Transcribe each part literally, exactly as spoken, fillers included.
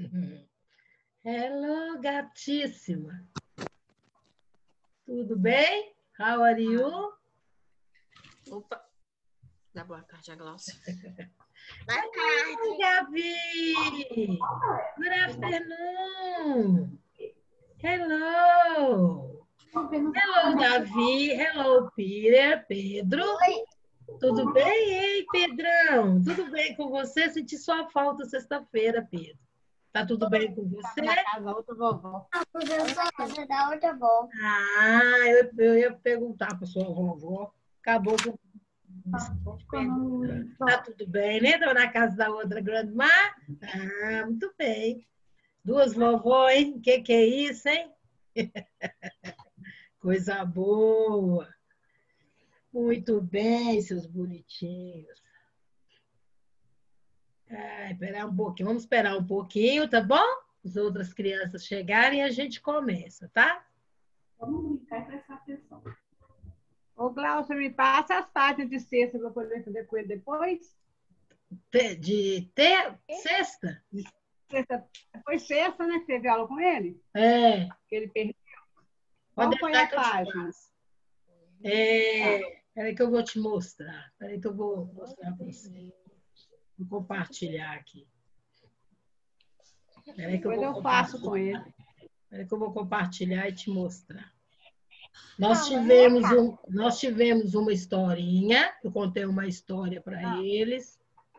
Hello, gatíssima. Tudo bem? How are you? Opa. Dá boa tarde, a Glaucia. Boa tarde, Gabi. Good afternoon. Hello. Hello, Davi. Hello, Peter. Pedro. Oi. Tudo bem, hein, Pedrão? Tudo bem com você? Senti sua falta sexta-feira, Pedro. Tá tudo bem com você? Na casa da outra vovó. Professora da outra avó. Ah, eu, eu ia perguntar para sua vovó. Acabou com... Tá tudo bem, né? Estou na casa da outra grandma. Ah, muito bem. Duas vovó, hein? Que que é isso, hein? Coisa boa. Muito bem, seus bonitinhos. Ah, esperar um pouquinho. Vamos esperar um pouquinho, tá bom? As outras crianças chegarem e a gente começa, tá? Vamos brincar e prestar atenção. Ô, Glaucia, me passa as páginas de sexta para eu poder fazer com ele depois? Te- De ter sexta? Sexta, foi sexta, né? Que teve aula com ele? É. Que ele perdeu. Pode Qual foi deixar a que eu te página? passo. É, peraí que eu vou te mostrar. Peraí que eu vou mostrar para você. Vou compartilhar aqui. Peraí que eu Depois vou eu faço compartilhar. com ele. Peraí que eu vou compartilhar e te mostrar. Nós Calma, tivemos, né, um, nós tivemos uma historinha. Eu contei uma história para eles.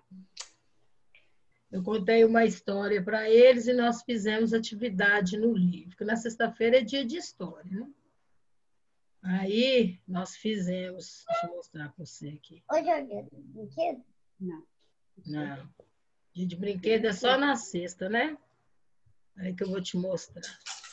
Eu contei uma história para eles e nós fizemos atividade no livro. Porque na sexta-feira é dia de história, né? Aí nós fizemos. Deixa eu mostrar para você aqui. Hoje é o dia do brinquedo? Não. Não. Dia de brinquedo é só na sexta, né? Aí que eu vou te mostrar.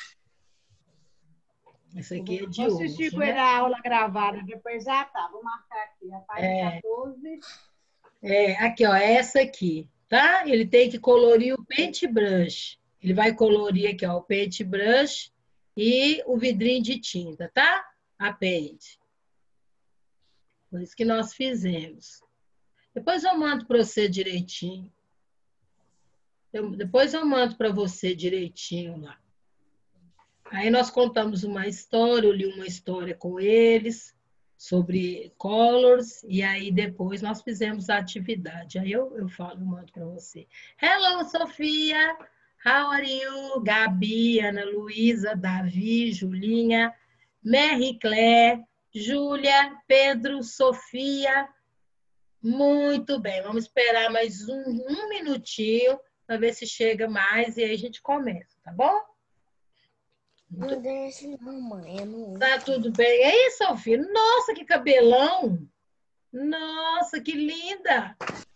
Essa aqui é de Vou assistir hoje, com ele né? a aula gravada depois. Ah, tá. Vou marcar aqui. A página É. quatorze. É, aqui, ó, é essa aqui, tá? Ele tem que colorir o paintbrush. Ele vai colorir aqui, ó, o paintbrush e o vidrinho de tinta, tá? A paint. Foi isso que nós fizemos. Depois eu mando para você direitinho. Eu- depois eu mando para você direitinho lá. Aí nós contamos uma história, eu li uma história com eles sobre colors, e aí depois nós fizemos a atividade. Aí eu, eu falo, eu mando para você. Hello, Sofia! How are you? Gabi, Ana Luísa, Davi, Julinha, Mary Claire, Júlia, Pedro, Sofia. Muito bem, vamos esperar mais um, um minutinho para ver se chega mais e aí a gente começa, tá bom? Não deixa não, mãe. Eu não... Tá tudo bem aí, Sofia? Nossa, que cabelão! Nossa, que linda!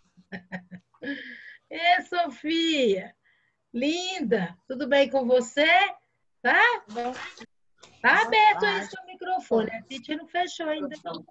Ê, Sofia! Linda! Tudo bem com você? Tá? Tá aberto aí seu microfone. A Titi não fechou ainda. Não.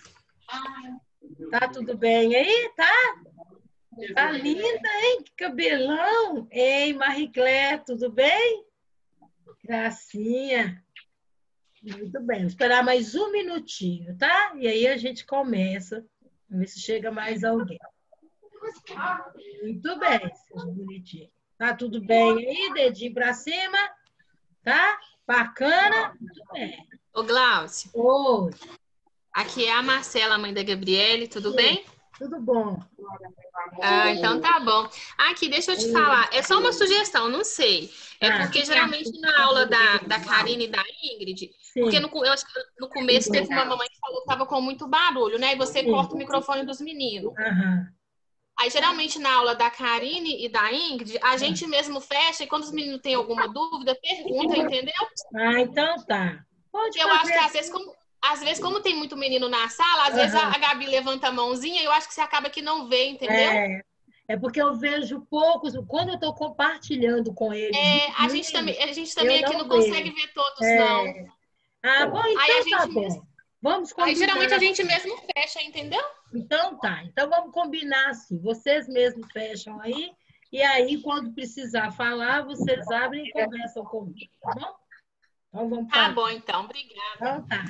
Tá tudo bem aí? Tá? Tá linda, hein? Que cabelão! Ei, Marie Claire, tudo bem? Gracinha! Muito bem, vou esperar mais um minutinho, tá? E aí a gente começa. Vamos ver se chega mais alguém. Muito bem, seus bonitinhos. Tá tudo bem aí? Dedinho pra cima? Tá? Bacana? Muito bem. Ô, Glaucia, Oi, aqui é a Marcela, mãe da Gabriele, tudo bem? tudo bom? Ah, então tá bom. Aqui, deixa eu te falar, é só uma sugestão, não sei. É Ah. porque geralmente na aula da, da Karine e da Ingrid, porque Sim, no, co- eu acho que no começo teve uma mamãe que falou que tava com muito barulho, né? E você Sim. corta o microfone dos meninos. aham. Aí, geralmente, na aula da Karine e da Ingrid, a gente mesmo fecha e quando os meninos têm alguma dúvida, pergunta, entendeu? Ah, então tá. Pode Eu acho que fazer. às vezes, como, às vezes, como tem muito menino na sala, às vezes a, Aham. a Gabi levanta a mãozinha e eu acho que você acaba que não vê, entendeu? É, é porque eu vejo poucos, quando eu estou compartilhando com eles, É, a os gente também, meninos, a gente eu também aqui não não consegue vejo. ver todos, não. É. Ah, bom, Aí a então tá gente bom. mesmo, Vamos aí geralmente a combinar. gente mesmo fecha, entendeu? Então tá. Então vamos combinar assim. Vocês mesmos fecham aí. E aí, quando precisar falar, vocês abrem e conversam comigo, tá bom? Então vamos Tá fazer. bom, então, obrigada. Então tá.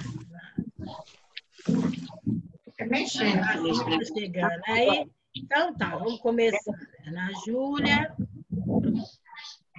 Tá chegando aí. Então tá, vamos começar. Ana Júlia.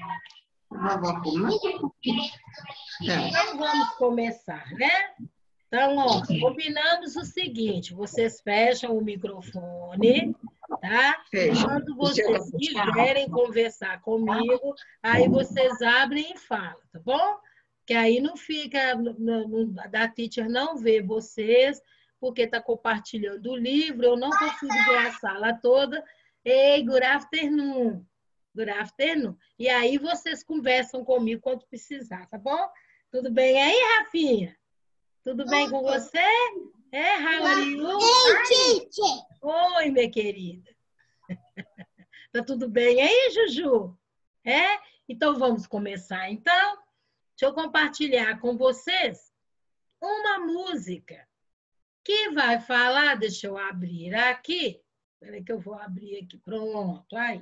Vovó comeu? É. Então, vamos começar, né? Então, ó, combinamos o seguinte, vocês fecham o microfone, tá? Fecha. Quando O seu vocês copo de quiserem conversar comigo, aí vocês abrem e falam, tá bom? Que aí não fica, não, não, da teacher não vê vocês, porque está compartilhando o livro, eu não consigo ver a sala toda. Ei, good afternoon. Good afternoon. E aí vocês conversam comigo quando precisar, tá bom? Tudo bem aí, Rafinha? Tudo bem com você? É, how are you? Oi, minha querida. Tá tudo bem aí, Juju? É? Então, vamos começar, então? Deixa eu compartilhar com vocês uma música que vai falar, deixa eu abrir aqui. Espera que eu vou abrir aqui. Pronto, aí.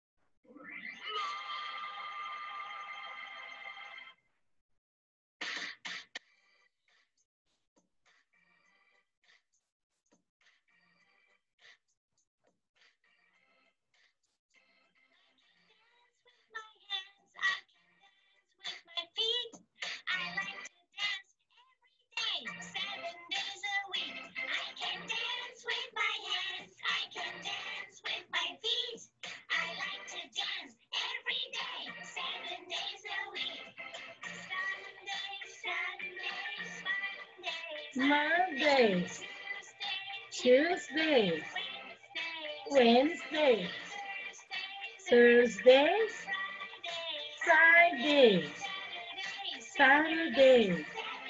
Mondays, Tuesdays, Wednesdays, Thursdays, Fridays, Saturdays.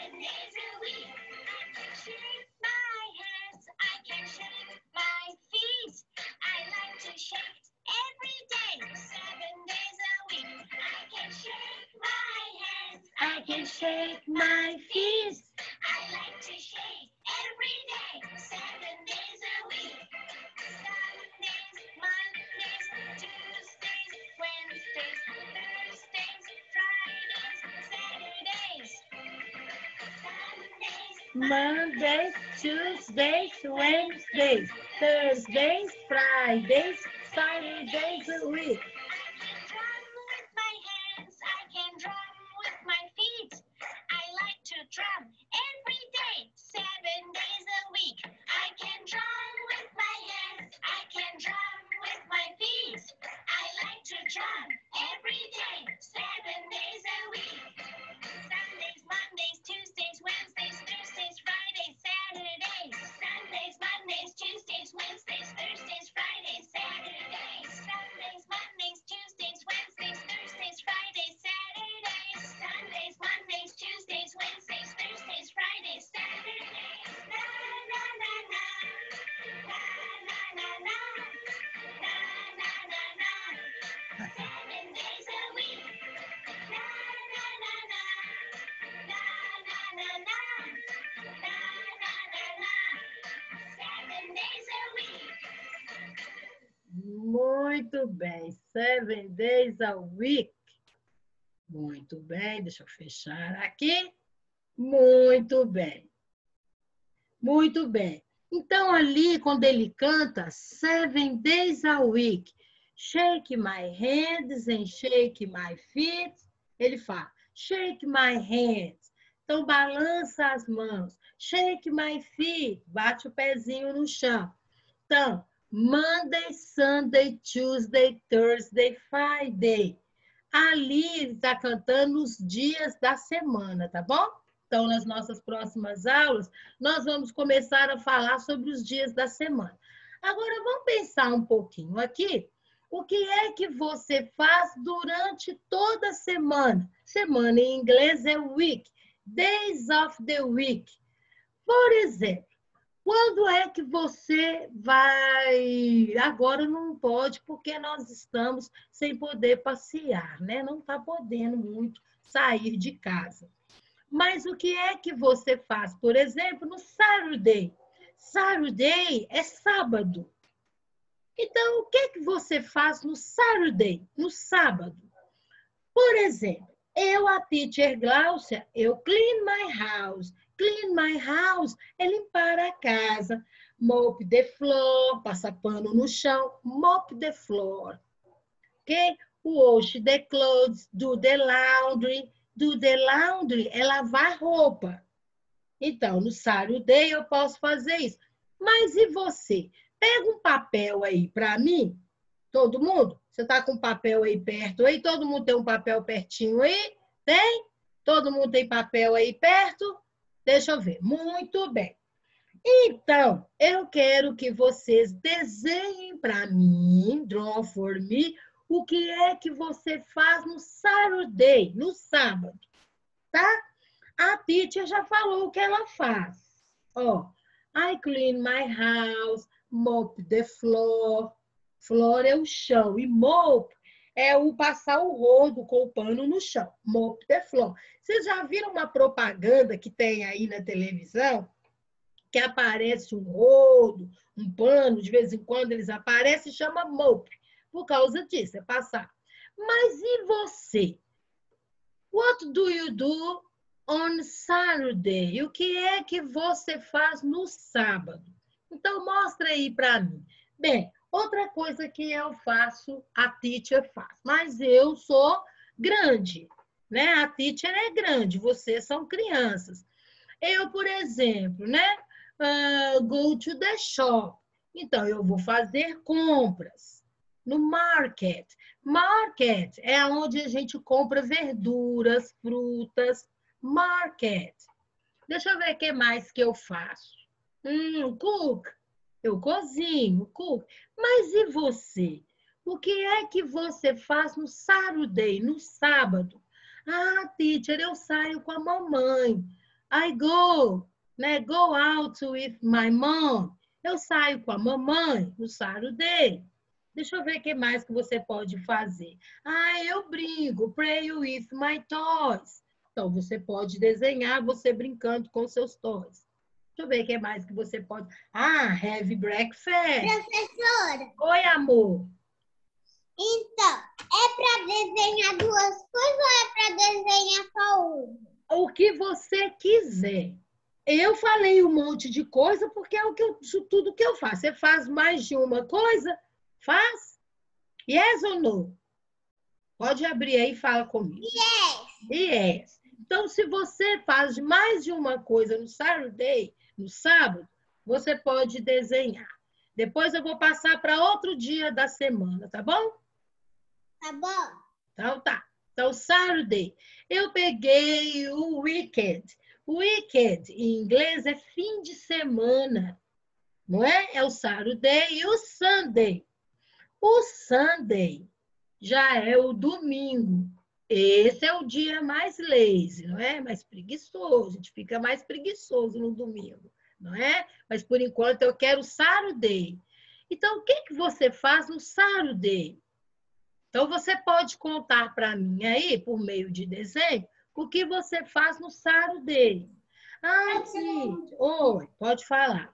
I can shake my feet. I like to shake every day, seven days a week. Sundays, Mondays, Tuesdays, Wednesdays, Thursdays, Fridays, Saturdays. Mondays, Tuesdays, Wednesdays, Thursdays, Fridays, Saturdays a week. Drum every day, seven days a week. I can drum with my hands, I can drum with my feet. I like to drum every day, seven days a week. Sundays, Mondays, Tuesdays, Wednesdays, Thursdays, Fridays, Saturdays. Sundays, Mondays, Tuesdays, Wednesdays, Thursdays, Fridays, Saturdays. Sundays, Mondays, Tuesdays, Wednesdays, Thursdays, Fridays, Saturdays. Sundays, Mondays, Tuesdays, Wednesdays, Thursdays, Fridays, Saturdays. Na na na na. Na na na na. Na na na na. Seven days a week. Na na na na. Na na na na. Na na na na. Seven days a week. Muito bem. Seven days a week. Muito bem. Deixa eu fechar aqui. Muito bem. Muito bem. Então, ali, quando ele canta, seven days a week, shake my hands and shake my feet, ele fala, shake my hands. Então, balança as mãos. Shake my feet, bate o pezinho no chão. Então, Monday, Sunday, Tuesday, Thursday, Friday. Ali, ele está cantando os dias da semana, tá bom? Então, nas nossas próximas aulas, nós vamos começar a falar sobre os dias da semana. Agora, vamos pensar um pouquinho aqui. O que é que você faz durante toda a semana? Semana em inglês é week. Days of the week. Por exemplo, quando é que você vai... Agora não pode, porque nós estamos sem poder passear, né? Não está podendo muito sair de casa. Mas o que é que você faz, por exemplo, no Saturday? Saturday é sábado. Então, o que é que você faz no Saturday, no sábado? Por exemplo, eu, a teacher Gláucia, eu clean my house. Clean my house é limpar a casa. Mop the floor, passar pano no chão. Mop the floor. Ok? Wash the clothes, do the laundry. Do the laundry é lavar roupa. Então, no Saturday eu posso fazer isso. Mas e você? Pega um papel aí para mim. Todo mundo? Você está com um papel aí perto aí? Todo mundo tem um papel pertinho aí? Tem? Todo mundo tem papel aí perto? Deixa eu ver. Muito bem. Então, eu quero que vocês desenhem para mim, draw for me, o que é que você faz no Saturday, no sábado, tá? A teacher já falou o que ela faz. Ó, I clean my house, mop the floor. Floor é o chão e mop é o passar o rodo com o pano no chão. Mop the floor. Vocês já viram uma propaganda que tem aí na televisão? Que aparece um rodo, um pano, de vez em quando eles aparecem e chama mop. Por causa disso, é passar. Mas e você? What do you do on Saturday? O que é que você faz no sábado? Então, mostra aí para mim. Bem, outra coisa que eu faço, a teacher faz. Mas eu sou grande, né? A teacher é grande, vocês são crianças. Eu, por exemplo, né? Uh, go to the shop. Então, eu vou fazer compras no market. Market é onde a gente compra verduras, frutas. Market. Deixa eu ver o que mais que eu faço. Hum, cook. Eu cozinho, cook. Mas e você? O que é que você faz no Saturday, no sábado? Ah, teacher, eu saio com a mamãe. I go, né? Go out with my mom. Eu saio com a mamãe no Saturday. Deixa eu ver o que mais que você pode fazer. Ah, eu brinco. Play with my toys. Então, você pode desenhar você brincando com seus toys. Deixa eu ver o que mais que você pode... Ah, have breakfast. Professora, Oi, amor. então, é para desenhar duas coisas ou é para desenhar só uma? O que você quiser. Eu falei um monte de coisa porque é o que eu, tudo que eu faço. Você faz mais de uma coisa? Faz? Yes ou no? Pode abrir aí e fala comigo. Yes. Yes. Então, se você faz mais de uma coisa no Saturday, no sábado, você pode desenhar. Depois eu vou passar para outro dia da semana, tá bom? Tá bom. Então, tá. Então, Saturday. Eu peguei o weekend. Weekend, em inglês, é fim de semana. Não é? É o Saturday e o Sunday. O Sunday já é o domingo. Esse é o dia mais lazy, não é? Mais preguiçoso. A gente fica mais preguiçoso no domingo, não é? Mas, por enquanto, eu quero Saturday. Então, o que, que você faz no Saturday? Então, você pode contar para mim aí, por meio de desenho, o que você faz no Saturday. Ah, sim. Oi, pode falar.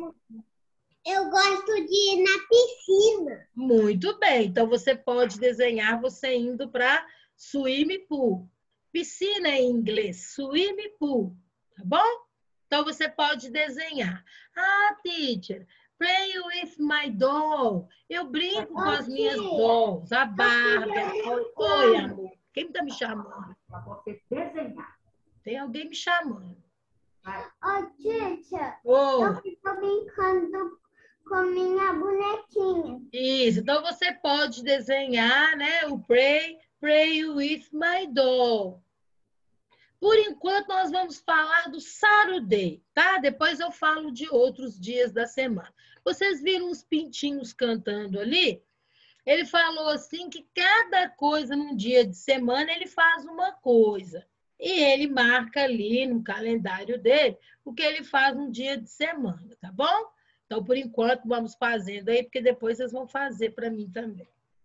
Eu gosto de ir na piscina. Muito bem. Então, você pode desenhar você indo para swimming pool. Piscina em inglês, swimming pool. Tá bom? Então, você pode desenhar. Ah, teacher, play with my doll. Eu brinco com as minhas dolls. A Barbie. Oi, amor. Quem está me chamando? Para você desenhar. Tem alguém me chamando. Ô, teacher, Oh, eu fico brincando com minha bonequinha. isso. Então, você pode desenhar, né? O pray, pray with my doll. Por enquanto, nós vamos falar do Saturday, tá? Depois eu falo de outros dias da semana. Vocês viram os pintinhos cantando ali? Ele falou assim que cada coisa num dia de semana ele faz uma coisa. E ele marca ali no calendário dele o que ele faz num dia de semana, tá bom? Então, por enquanto, vamos fazendo aí, porque depois vocês vão fazer para mim também.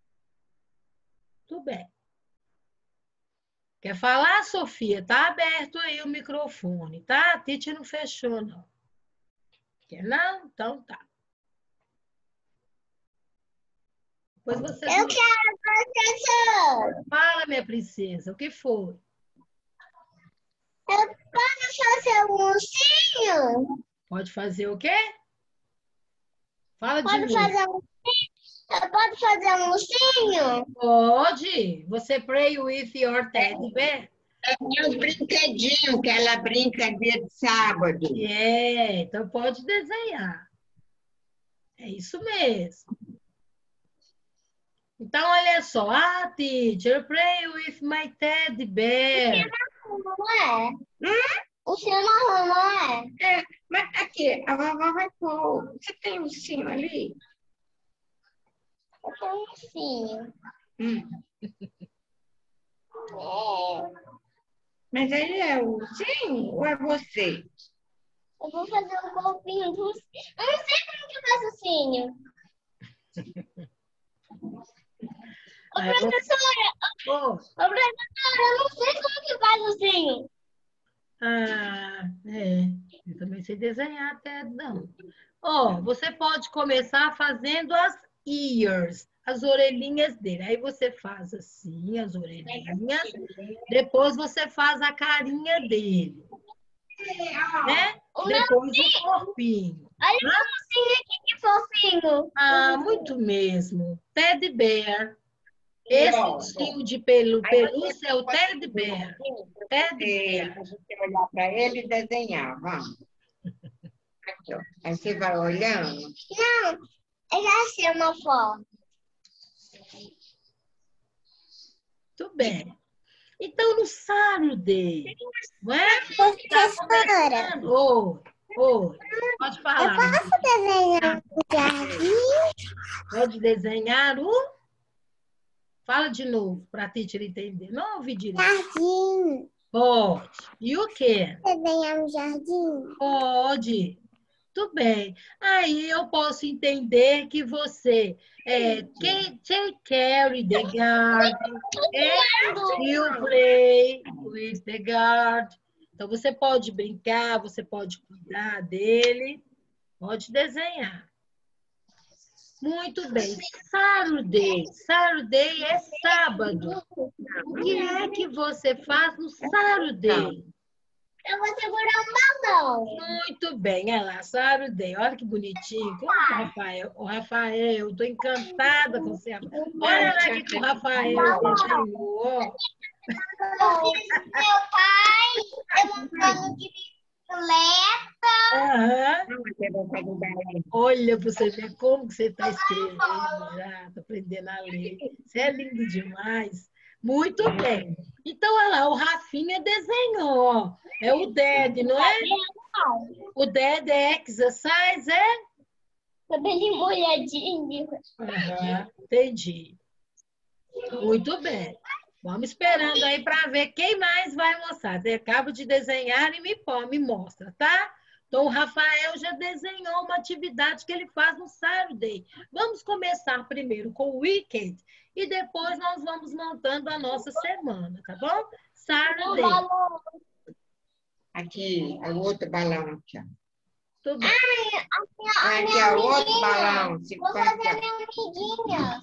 Tudo bem. Quer falar, Sofia? Tá aberto aí o microfone, tá? A teacher não fechou, não. Quer não? Então tá. Depois você... Eu quero, professor. Fala, minha princesa, o que foi? Eu posso fazer um ursinho? Pode fazer o quê? Fala de Pode novo. fazer um Eu posso fazer um ursinho? Pode. Você pray with your teddy bear? É meus brinquedinhos que ela brinca dia de sábado. É, então pode desenhar. É isso mesmo. Então, olha só. Ah, teacher, pray with my teddy bear. Não é? O seu marrom, não é? É, mas aqui, a vovó vai pôr. Você tem um ursinho ali? Eu tenho um ursinho. Hum. É. Mas ele é o ursinho ou é você? Eu vou fazer um corpinho do ursinho. Eu não sei como que faz ursinho. Ô, Aí você- professora, Oh, ô, professora, eu não sei como que faz ursinho. ah, é. Eu também sei desenhar até, não. Ó, você pode começar fazendo as ears, as orelhinhas dele. Aí você faz assim, as orelhinhas. Depois você faz a carinha dele, né? O meu, Depois o corpinho. olha o meu ursinho aqui, que fofinho. Ah, muito mesmo. Teddy bear. Esse ursinho de pelu, pelúcia é o teddy bear. Teddy bear. Para você olhar para ele e desenhar, vamos. Aqui, ó. Aí você vai olhando. Não, eu já sei uma foto. Muito bem. Então, no Saturday, não é? Professora, Oi, oi. Pode falar. posso desenhar um jardim? Pode desenhar o... Fala de novo, para a teacher entender. Não ouvi direito. Jardim. Pode. E o quê? Desenhar um jardim? Pode. Tudo bem. Aí eu posso entender que você é, can take care of the garden, and you play with the garden. Então, você pode brincar, você pode cuidar dele, pode desenhar. Muito bem. Saturday. Saturday é sábado. O que é que você faz no Saturday? Eu vou segurar um balão. Muito bem, olha lá, Saturday. Olha que bonitinho. Como que o Rafael? O Rafael, eu tô encantada com você. Olha lá que o Rafael desenhou. Ó. Eu fiz meu pai demonstrando de bicicleta. Aham. Não, você vai fazer o balão. Olha para você ver como que você está escrevendo já, está aprendendo a ler. Você é lindo demais. Muito bem. Então, olha lá, o Rafinha desenhou. Ó. É o Dad, não é? O Dad é exercise, é? Cabelinho molhadinho. Aham, entendi. Muito bem. Vamos esperando aí para ver quem mais vai mostrar. Você acaba de desenhar e me, pô, me mostra, tá? Então, o Rafael já desenhou uma atividade que ele faz no Saturday. Vamos começar primeiro com o weekend e depois nós vamos montando a nossa semana, tá bom? Saturday. Aqui, é o outro balão aqui, ó. Tudo bem. Aqui é o outro balão. Se Vou pode- fazer a minha amiguinha.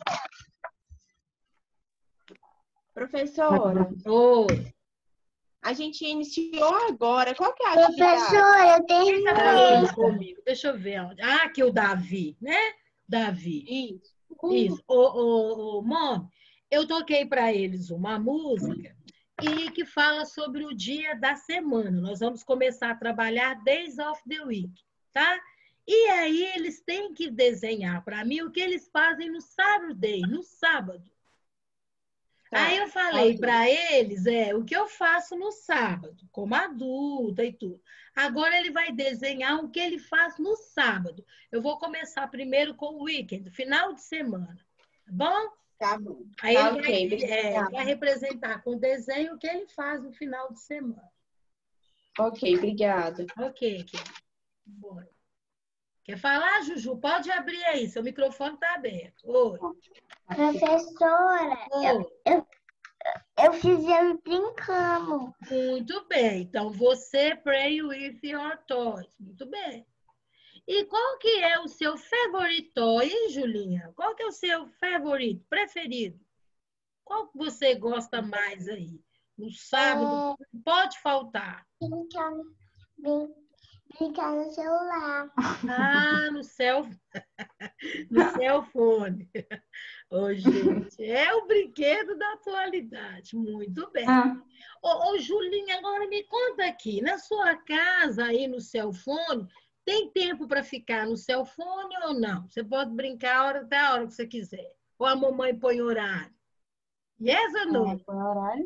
Professora, Oi. a gente iniciou agora. Qual que é a atividade? Professora, eu Tá terminei. aqui comigo. Deixa eu ver onde. Ah, aqui o Davi, né? Davi. Isso. Isso. Ô, ô, ô, Mom, eu toquei para eles uma música e que fala sobre o dia da semana. Nós vamos começar a trabalhar Days of the Week, tá? E aí eles têm que desenhar para mim o que eles fazem no Saturday, no sábado. Tá. Aí eu falei Ok. para eles, é, o que eu faço no sábado, como adulta e tudo. Agora ele vai desenhar o que ele faz no sábado. Eu vou começar primeiro com o weekend, final de semana, tá bom? Tá bom. Aí Tá ele ok, vai, obrigada. é, vai representar com desenho o que ele faz no final de semana. Ok, obrigada. Ok, querido. Bora. Quer falar, Juju? Pode abrir aí, seu microfone está aberto. Oi. Professora, Oi. eu fiz ele brincando. Muito bem. Então, você pray with your toys. Muito bem. E qual que é o seu favorite toy, hein, Julinha? Qual que é o seu favorito, preferido? Qual que você gosta mais aí? No sábado, pode faltar. Brincando, brin- Brincar no celular. Ah, no céu, no cellphone. Ô, gente, é o brinquedo da atualidade. Muito bem. Ah, Ô, ô, Julinha, agora me conta aqui, na sua casa aí no cellphone, tem tempo para ficar no cellphone ou não? Você pode brincar a hora, até a hora que você quiser. Ou a mamãe põe horário? Yes ou é, no? põe horário.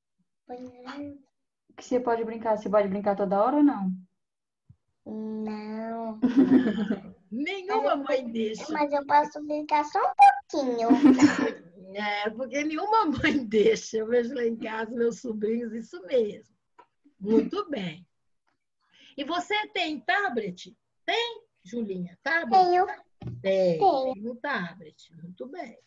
Que você pode brincar? Você pode brincar toda hora ou não? Não. Nenhuma mãe deixa. Mas eu posso brincar só um pouquinho. É, porque nenhuma mãe deixa. Eu vejo lá em casa meus sobrinhos, isso mesmo. Muito bem. E você tem tablet? Tem, Julinha? Tablet? Tenho. Tem, Tenho. tem um tablet. Muito bem.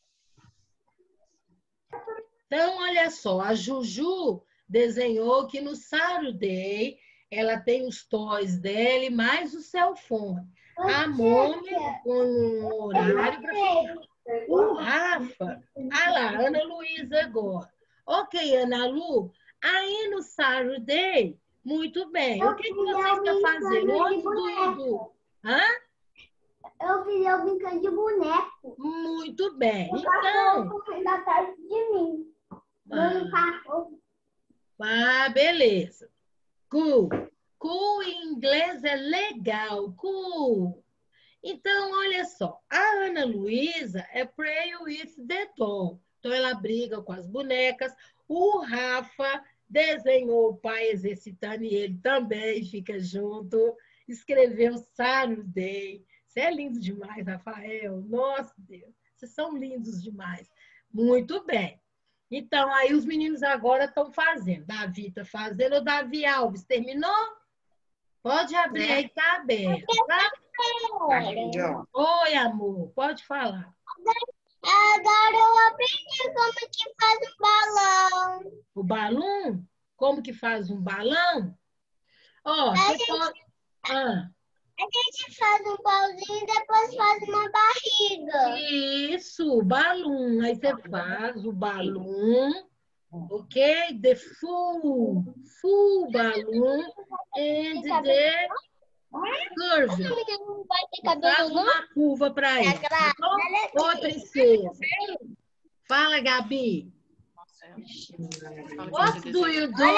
Então, olha só, a Juju desenhou que no Saturday ela tem os toys dela e mais o cellphone. A Mônica com um horário para ficar. O Rafa, ah lá, Ana Luísa agora. Ok, Ana Lu, aí no Saturday, muito bem. O que, que você está fazendo? Antes do Edu? Hã? Eu vi eu brincando de boneco. Muito bem. O Então, cachorro correndo atrás de mim. Meu ah, cachorro. ah, beleza. Cool. Cool em inglês é legal. Cool. Então, olha só. A Ana Luísa é Play with the Doll. Então, ela briga com as bonecas. O Rafa desenhou o pai exercitando e ele também fica junto. Escreveu Saturday. Você é lindo demais, Rafael. Nossa, Deus. Vocês são lindos demais. Muito bem. Então, aí os meninos agora estão fazendo. Davi está fazendo. O Davi Alves terminou? Pode abrir Né? aí, tá aberto, tá? Aqui, ó. Oi, amor. Pode falar. Agora eu aprendi como que faz um balão. O balão? Como que faz um balão? Ó, você pode... Ah, A gente faz um pauzinho e depois faz uma barriga. isso, o balão. Aí você faz o balão, ok? The full, full balloon and the curve. Não vai ter Faz cabelo, não? uma curva para ele. Tá bom? Ô, princesa. Fala, Gabi. What do you do?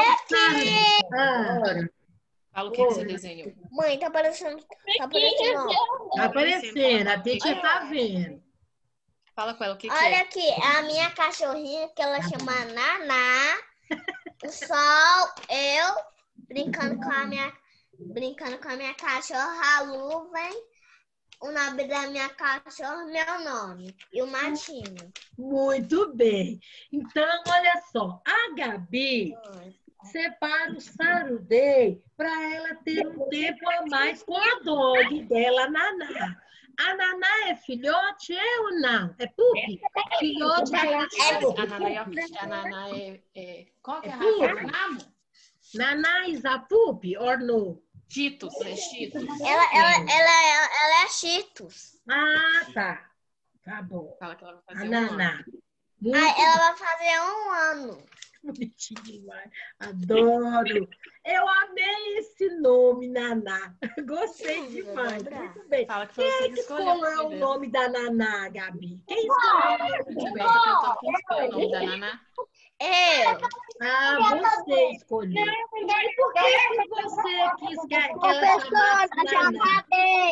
Ah, Fala o que, que você desenhou. Mãe, tá aparecendo. Tá aparecendo. ó. tá aparecendo, a teacher tá vendo. Fala com ela o que, que Olha é. aqui, a minha cachorrinha que ela chama Naná. O Sol, eu brincando com a minha brincando com a minha cachorra, a Lu, vem. O nome da minha cachorra, meu nome. E o Matinho. Muito bem. Então, olha só, a Gabi separa o Saturday para ela ter um tempo a mais com a dog dela, a Naná. A Naná é filhote, é ou não? É pup? Filhote de cachorro. A Naná é, a Naná é, é... Qual que é a É raça? pura? Naná, amor? Naná is a pup or no? Cheetos, é Cheetos. Ela, ela, ela, ela é Cheetos. Ah, tá. Tá bom. Fala que ela vai A fazer um ano. Naná. Muito Aí ela vai fazer um ano. bonitinho demais. Adoro. Eu amei esse nome, Naná. Gostei demais. Muito bem. Fala que foi Quem você é que que escolheu. escolheu o filha. nome da Naná, Gabi? Quem escolheu o nome O da Gilberto Naná? tá perguntando quem escolheu o nome da Naná. Eu. Ah, você escolheu. E por que, que você quis que, que ela chamasse Naná?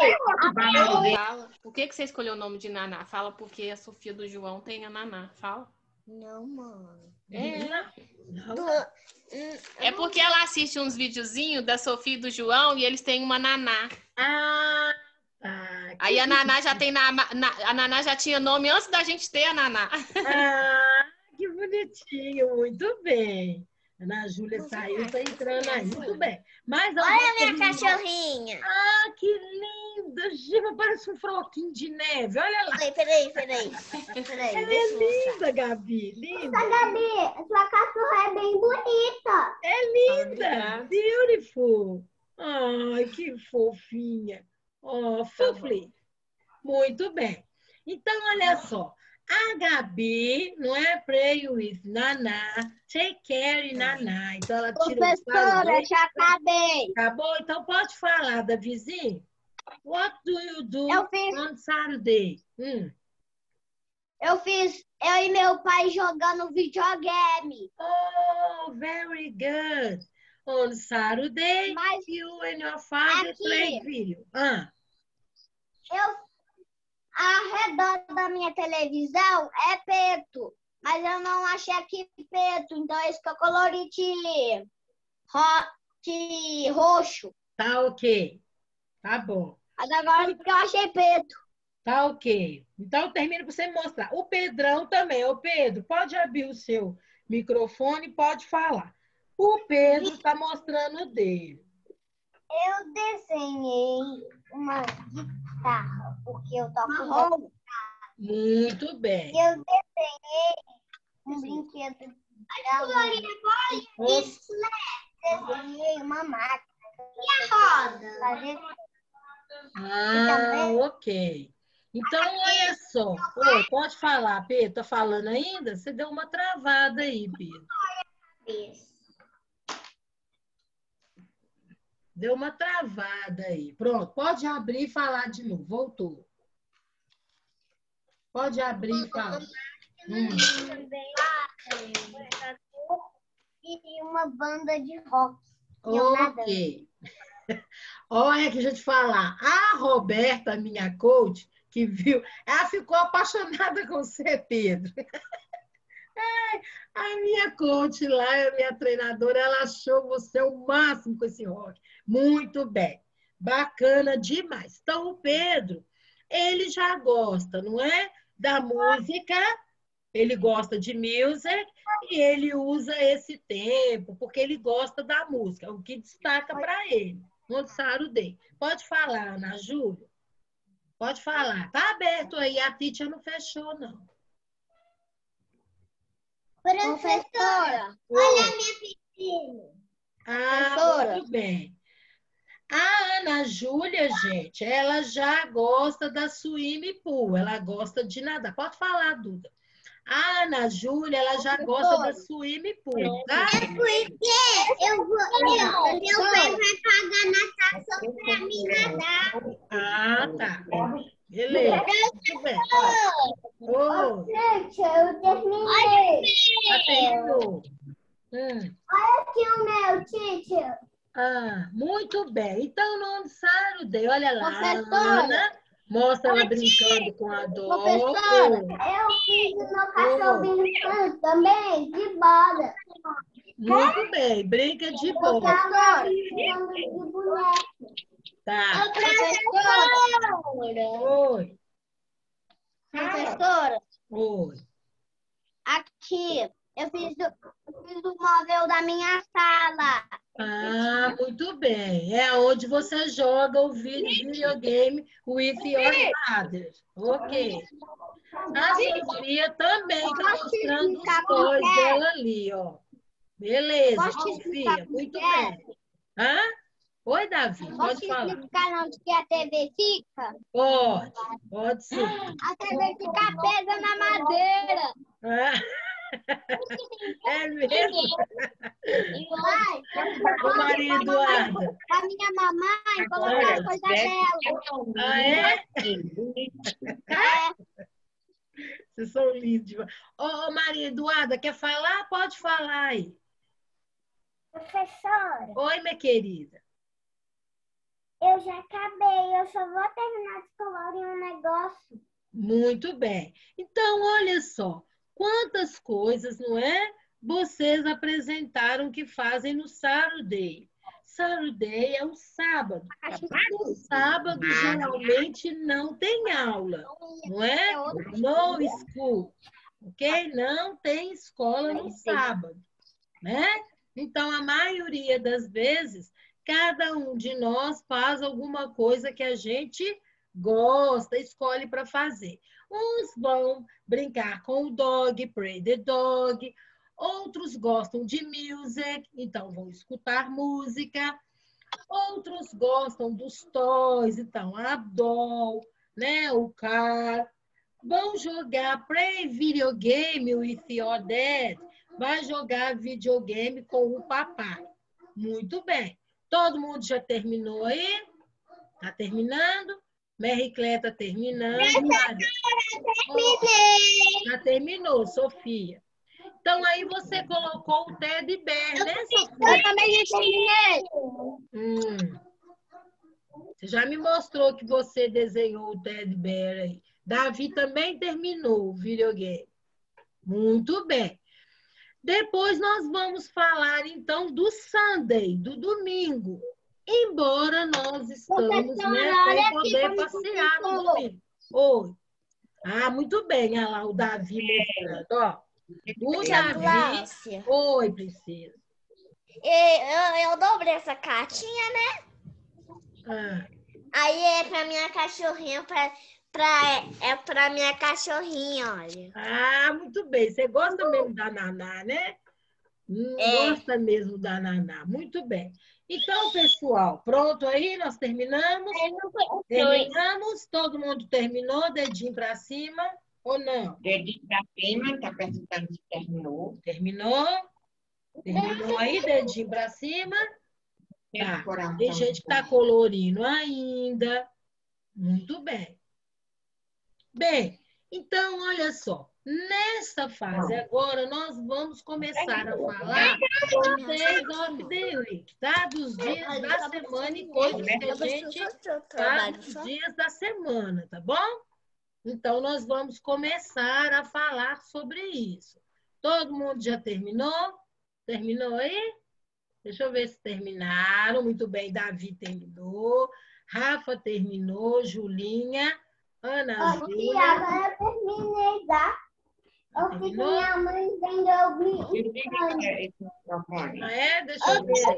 Fala. Por que, que você escolheu o nome de Naná? Fala porque a Sofia do João tem a Naná. Fala. Não, mano. É. Não. Do, hum, É porque ela assiste uns videozinhos da Sofia e do João e eles têm uma Naná. Ah, tá. Aí a Naná já tem na, na- a Naná já tinha nome antes da gente ter a Naná. Ah, que bonitinho. Muito bem. Ana Júlia saiu, está entrando aí. Muito bem. Mais olha a alguma minha pergunta? cachorrinha. Ah, que linda, Giva, parece um floquinho de neve. Olha lá. Peraí, peraí, peraí. Peraí, Ela deixa eu é mostrar. linda, Gabi. Linda. Gabi, sua cachorra é bem bonita. É linda. Beautiful. Ai, que fofinha. Oh, fofly. Muito bem. Então, olha só. A Gabi, não é? Pray with Naná, take care Naná. Então, ela tira o Professora, já acabei. Acabou? Então, pode falar, Davizinho. What do you do Eu fiz, on Saturday? Hum. eu fiz eu e meu pai jogando videogame. Oh, very good. On Saturday, Mas you and your father aqui- play video. Ah, eu, ao redor da minha televisão é preto, mas eu não achei aqui preto, então é isso que eu colori de, ro, de roxo. tá ok. Tá bom. Mas agora que eu achei preto. Tá ok. Então, termina para você me mostrar. O Pedrão também. Ô, Pedro, pode abrir o seu microfone e pode falar. O Pedro está mostrando o dele. Eu desenhei uma guitarra, porque eu toco marrom. Muito bem. Eu desenhei um brinquedo da lua. Isso, desenhei uma máquina. E a roda? Fazer... Ah, ok. Então, olha só. Ô, pode falar, Pedro. Tá falando ainda? Você deu uma travada aí, Pedro. Deu uma travada aí. Pronto, pode abrir e falar de novo. Voltou. Pode abrir e falar. Hum. E uma banda de rock. Eu nadando. Ok. Olha, que a gente falar. A Roberta, minha coach, que viu, ela ficou apaixonada com você, Pedro. Ai, a minha coach lá, a minha treinadora, ela achou você o máximo com esse rock. Muito bem. Bacana demais. Então, o Pedro, ele já gosta, não é? Da música, ele gosta de music e ele usa esse tempo, porque ele gosta da música, o que destaca para ele. No Saturday. Pode falar, Ana Júlia? Pode falar. Tá aberto aí, a Titia não fechou, não. Professora, olha a minha piscina. Ah, Professora. muito bem. A Ana Júlia, gente, ela já gosta da swimming pool, ela gosta de nadar. Pode falar, Duda. A Ana Júlia, ela já gosta da swimming pool, tá? É porque eu vou, eu, meu pai vai pagar natação pra mim nadar. Ah, tá. Beleza. Muito bem. Ô, Gente, eu terminei. já terminou. Hum. Olha aqui o meu, teacher. Ah, muito bem. Então, no Saturday, olha lá, Professora. a Ana mostra ela brincando com a Dó. Professora, eu fiz o meu cachorro brincando também de bola. Muito bem, brinca de bola. Professora, brincando de boneco. Tá. Professora. Oi. Professora, Oi. aqui, eu fiz, o, eu fiz o móvel da minha sala. Ah, muito bem. É onde você joga o vídeo videogame with your father. Ok. A Sofia também está mostrando os toys dela ali, ó. Beleza, Posso te Sofia. explicar Muito como é? bem. Hã? Oi, Davi, Posso pode te falar. explicar onde que a T V fica? Pode, pode sim. A T V fica presa na madeira. Ah, é mesmo? Vai, Ô, Maria Eduarda. a minha mamãe colocou a coisa dela. Ah, é? É, Vocês são lindos. demais. Ô, ô, Maria Eduarda, quer falar? Pode falar aí. professora, Oi, minha querida. eu já acabei. Eu só vou terminar de colorir um negócio. Muito bem. Então, olha só. Quantas coisas, não é? Vocês apresentaram que fazem no Saturday. Saturday é o sábado. No sábado, geralmente, não tem aula, não é? No school, ok? Não tem escola no sábado, né? Então, a maioria das vezes, cada um de nós faz alguma coisa que a gente gosta, escolhe para fazer. Uns vão brincar com o dog, pray the dog. Outros gostam de music, então vão escutar música. Outros gostam dos toys, então a doll, né? O car. vão jogar play videogame with your dad. Vai jogar videogame com o papai. Muito bem. Todo mundo já terminou aí? Tá terminando? Mary Clé tá terminando. Terminei. Já terminou, Sofia. Então, aí você colocou o Teddy Bear, né, Sofia? Eu também já terminei. Hum. Você já me mostrou que você desenhou o Teddy Bear aí. Davi também terminou o videogame. Muito bem. Depois nós vamos falar, então, do Sunday, do domingo. Embora nós estamos, né, sem poder passear no domingo. Oi. Ah, muito bem. Olha lá o Davi mostrando, ó. O Davi... Cláudia. Oi, princesa. Eu, eu dobrei essa cartinha, né? Ah, Aí é pra minha cachorrinha, pra, pra, é pra minha cachorrinha, olha. ah, muito bem. Você gosta mesmo da Naná, né? Hum, É. Gosta mesmo da Naná. Muito bem. Então, pessoal, pronto aí? Nós terminamos? Terminamos? Todo mundo terminou? Dedinho para cima ou não? Dedinho pra cima, tá perguntando se terminou. Terminou? Terminou aí? Dedinho para cima? Tá. Tem gente que está colorindo ainda. Muito bem. Bem, então, olha só. Nesta fase agora, nós vamos começar a falar dos days of the week, tá? Dos dias da semana e coisas que a gente faz nos dias da semana, tá bom? Então, nós vamos começar a falar sobre isso. Todo mundo já terminou? Terminou aí? Deixa eu ver se terminaram. Muito bem, Davi terminou. Rafa terminou. Julinha. Ana Júlia. Agora eu terminei, tá? Eu fiz Terminou? minha mãe vendeu Esse microfone. Ah, é? Deixa eu ver.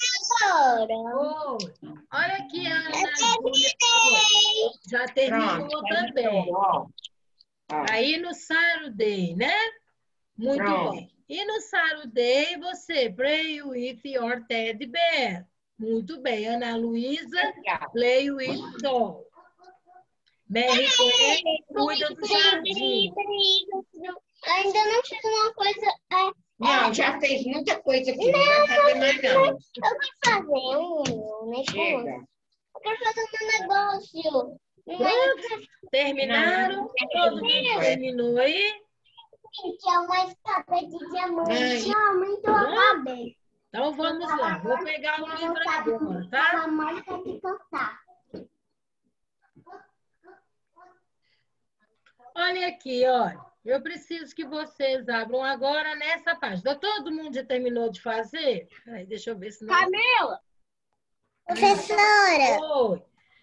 agora. Oi. Olha aqui a Ana Júlia. Oi. Já terminou Pronto, também. terminou, ó. Ó. Aí no Saturday, né? Muito Pronto. bem. E no Saturday, você play with your teddy bear. Muito bem. Ana Luísa, play with doll. Mary Claire, cuida do jardim. Ainda não fiz uma coisa. É, Não, já fez muita coisa aqui. Não vai fazer mais, não. eu quero fazer um negócio. Chega. Eu quero fazer um negócio. Pronto? Terminaram? Todo mundo terminou aí? Que é uma escada de diamante. Ai. Realmente eu acabei. Então vamos lá. Vou pegar o livro agora, tá? A mágica de cantar. Olha aqui, olha. Eu preciso que vocês abram agora nessa página. Todo mundo já terminou de fazer? Peraí, deixa eu ver se não... Camila! Professora, Oi.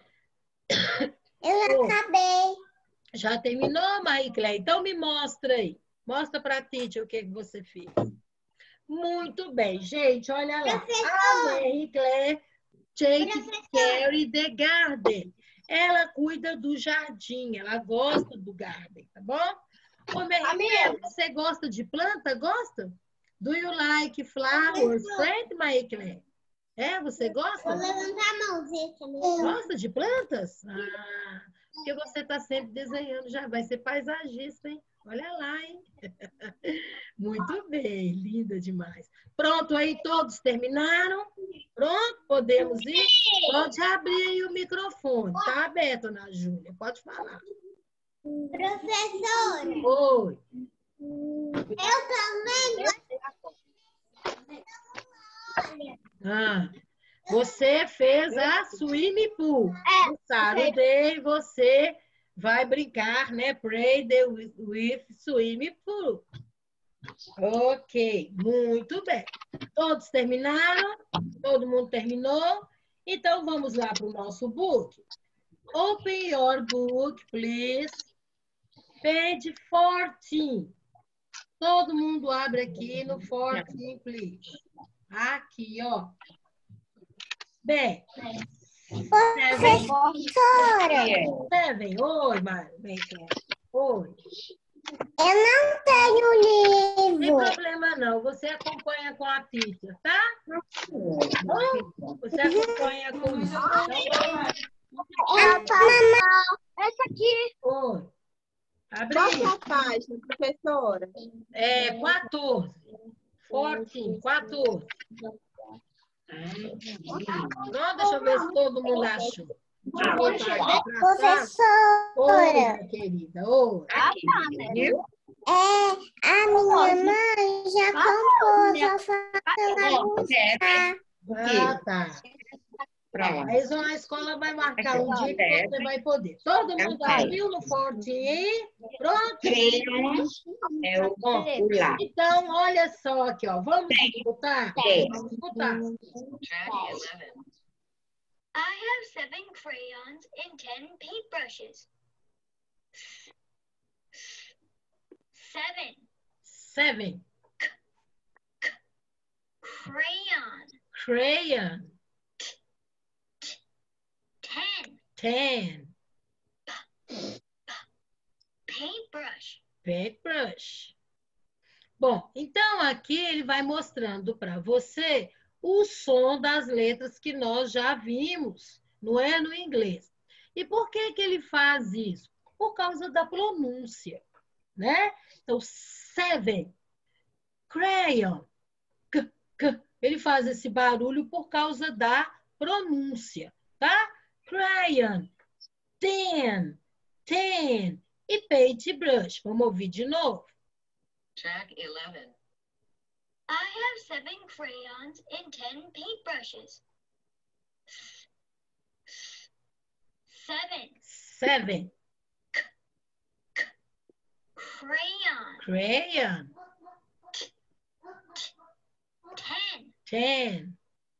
eu Oi. acabei. Já terminou, Marie Claire? Então me mostra aí. Mostra para a Titi o que, que você fez. Muito bem, gente, olha lá. A Marie Claire takes care the garden. Ela cuida do jardim, ela gosta do garden, tá bom? Ô, Marie Claire, você gosta de planta? Gosta? Do you like flowers, plant, Marie Claire? É, você gosta? Vou levantar a mãozinha também. Gosta de plantas? Ah, porque você está sempre desenhando, já vai ser paisagista, hein? Olha lá, hein? Muito bem, linda demais. Pronto, aí todos terminaram? Pronto, podemos ir? Pode abrir aí o microfone, tá aberto, Ana Júlia, pode falar. Professora, Oi. eu também Ah, você fez a swimming pool. É. No Saturday você vai brincar, né? Play the with, with swimming pool. Ok, muito bem. Todos terminaram? Todo mundo terminou? Então vamos lá para o nosso book. Open your book, please. Page quatorze. Todo mundo abre aqui no quatorze, please. Aqui, ó. Bem. Seven. professora, Seven. Oi, Mário. Vem cá. Oi. eu não tenho Não tem livro. problema não. Você acompanha com a teacher, tá? Você acompanha com isso. Então, Eu tô... Mamãe, essa aqui. oi. Abre Qual aí. que é a página, professora? É quatorze. quatorze. quatorze. Pronto, deixa eu ver se todo mundo achou. Deixa eu voltar aqui para a sala. Oi, Professora, minha querida. Oi. Viu? é, a minha mãe já compôs a fala. Serve. Ah, tá. Pronto. Aí a escola vai marcar um dia que você vai poder. Todo mundo abriu no Forte? Pronto? Crayons é o, o lá. Então, olha só aqui, ó. Vamos escutar? Tem. Vamos escutar. I have seven crayons and ten paintbrushes. Seven. Seven. Crayon. Crayon. Ten. Ten. Paintbrush. Paintbrush. Bom, então aqui ele vai mostrando para você o som das letras que nós já vimos, não é, no inglês. E por que que ele faz isso? Por causa da pronúncia, né? Então, seven, crayon, k, k. Ele faz esse barulho por causa da pronúncia, tá? Crayon, ten, ten e paintbrush. Vamos ouvir de novo. Track eleven. I have seven crayons and ten paintbrushes. Seven. Seven, Crayon. crayon, Ten. ten,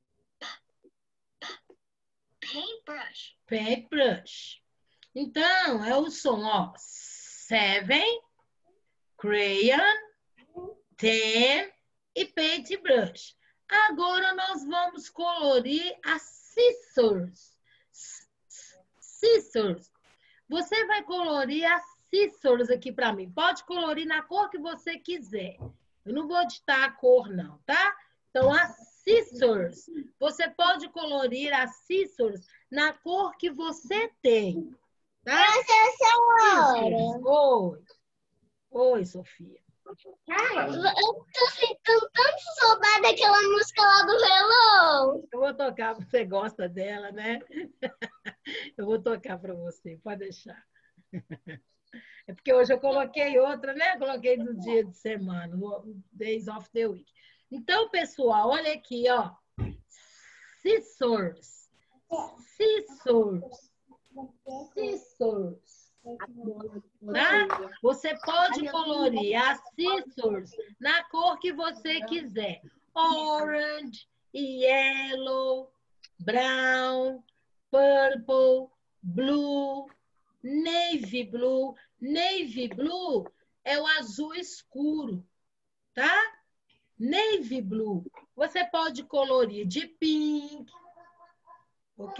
Paintbrush. paintbrush. Então, é o som, ó. Seven, crayon, ten e paintbrush. Agora nós vamos colorir as scissors. Scissors. Você vai colorir as scissors aqui para mim. Pode colorir na cor que você quiser. Eu não vou ditar a cor, não, tá? Então, as scissors. Você pode colorir as scissors na cor que você tem. Tá? Scissors. Oi. Oi, Sofia. Eu tô sentindo tanto saudade daquela música lá do Hello. Eu vou tocar, você gosta dela, né? Eu vou tocar para você, pode deixar. É porque hoje eu coloquei outra, né? Eu coloquei do dia de semana, Days of the Week. Então, pessoal, olha aqui, ó. Scissors. Scissors. Scissors. Tá? Você pode colorir as scissors na cor que você quiser. Orange, yellow, brown, purple, blue, navy blue. Navy blue é o azul escuro, tá? Navy blue. Você pode colorir de pink, ok?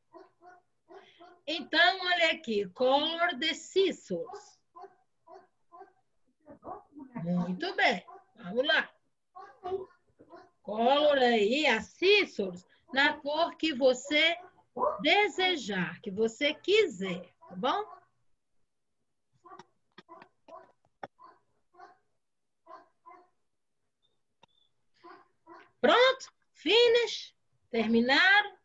Então, olha aqui, color the scissors. Muito bem, vamos lá. Color aí as scissors na cor que você desejar, que você quiser, tá bom? Pronto? Finish? Terminaram?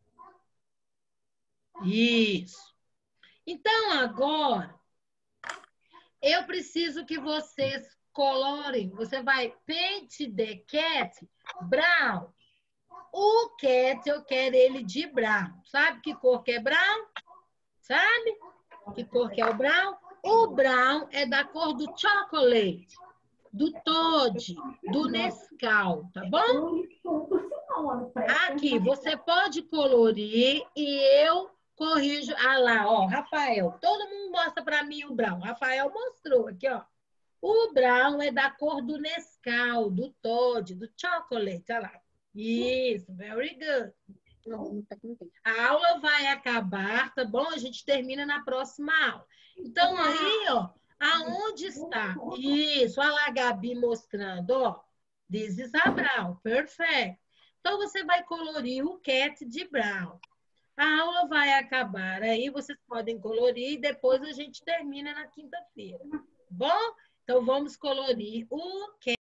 Isso. Então, agora, eu preciso que vocês colorem. Você vai paint the cat brown. O cat, eu quero ele de brown. Sabe que cor que é brown? Sabe? Que cor que é o brown? O brown é da cor do chocolate, do Toddy, do Nescau, tá bom? Aqui, você pode colorir e eu corrijo. Ah lá, ó, Rafael. Todo mundo mostra para mim o brown. Rafael mostrou aqui, ó. O brown é da cor do Nescau, do Toddy, do chocolate. Olha lá. Isso, very good. A aula vai acabar, tá bom? A gente termina na próxima aula. Então, aí, ó, aonde está? Isso, olha lá a Gabi mostrando, ó. This is a brown, perfect. Então, você vai colorir o cat de brown. A aula vai acabar, aí vocês podem colorir e depois a gente termina na quinta-feira. Bom? Então, vamos colorir o